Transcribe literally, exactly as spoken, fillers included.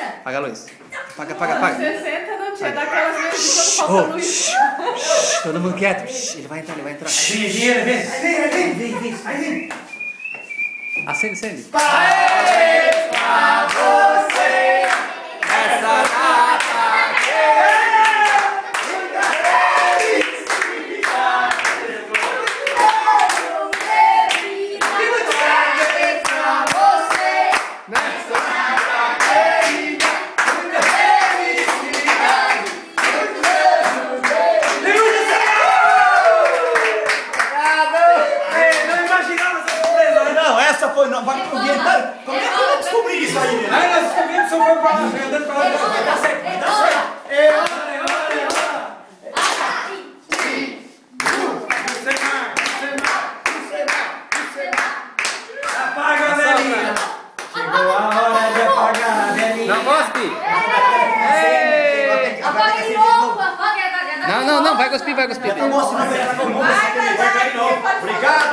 Apaga a luz. Apaga, apaga, apaga. sessenta não tinha daquelas vezes quando falta luz. Todo mundo quieto. Ele vai entrar, ele vai entrar. Vem, vem, vem, vem, vem, vem, vem, vai, vem. Acende, acende. Parabéns pra você nessa data querida. Muita felicidade. E muitos parabéns pra você nessa data querida. Muita felicidade. Muitos anos de vida. Obrigado. Não imaginava essa surpresa, não. Essa foi não. Vai pro Guilherme. Como é que eu descobri isso aí? Aí nós descobrimos, só foi pra lá, andando pra lá. Vai dar certo, vai dar certo. Apaga a velhinha. Chegou a hora de apagar a velhinha. Não cospe. Apaga de novo, apaga, apaga. Não, não, não. Vai cuspir, vai cuspir. Vai cair de novo. Obrigado.